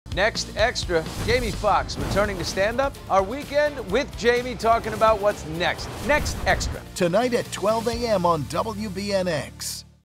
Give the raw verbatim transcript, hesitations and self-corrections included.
Next Extra, Jamie Foxx returning to stand-up. Our weekend with Jamie talking about what's next. Next Extra. Tonight at twelve a m on W B N X.